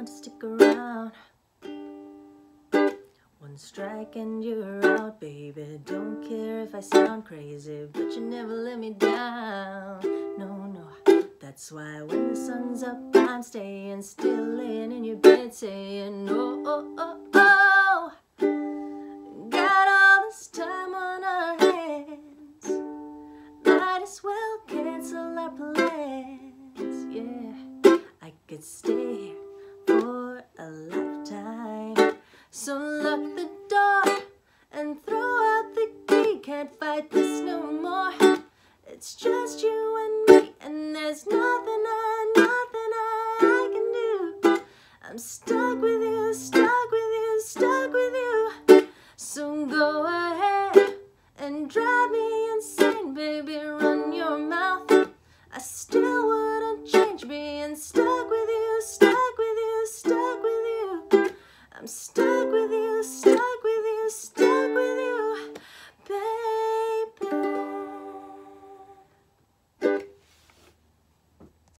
down to stick around. One strike and you're out, baby. Don't care if I sound crazy, but you never let me down. No, no. That's why when the sun's up, I'm staying still, laying in your bed, saying, oh, oh, oh, oh. Got all this time on our hands, might as well cancel our plans. Yeah, I could stay here for a lifetime. So lock the door and throw out the key. Can't fight this no more. It's just you and me, and there's nothing I can do. I'm stuck with you, stuck with you, stuck with you. So go ahead and drive me insane, baby, run your mouth. I still wouldn't change being stuck with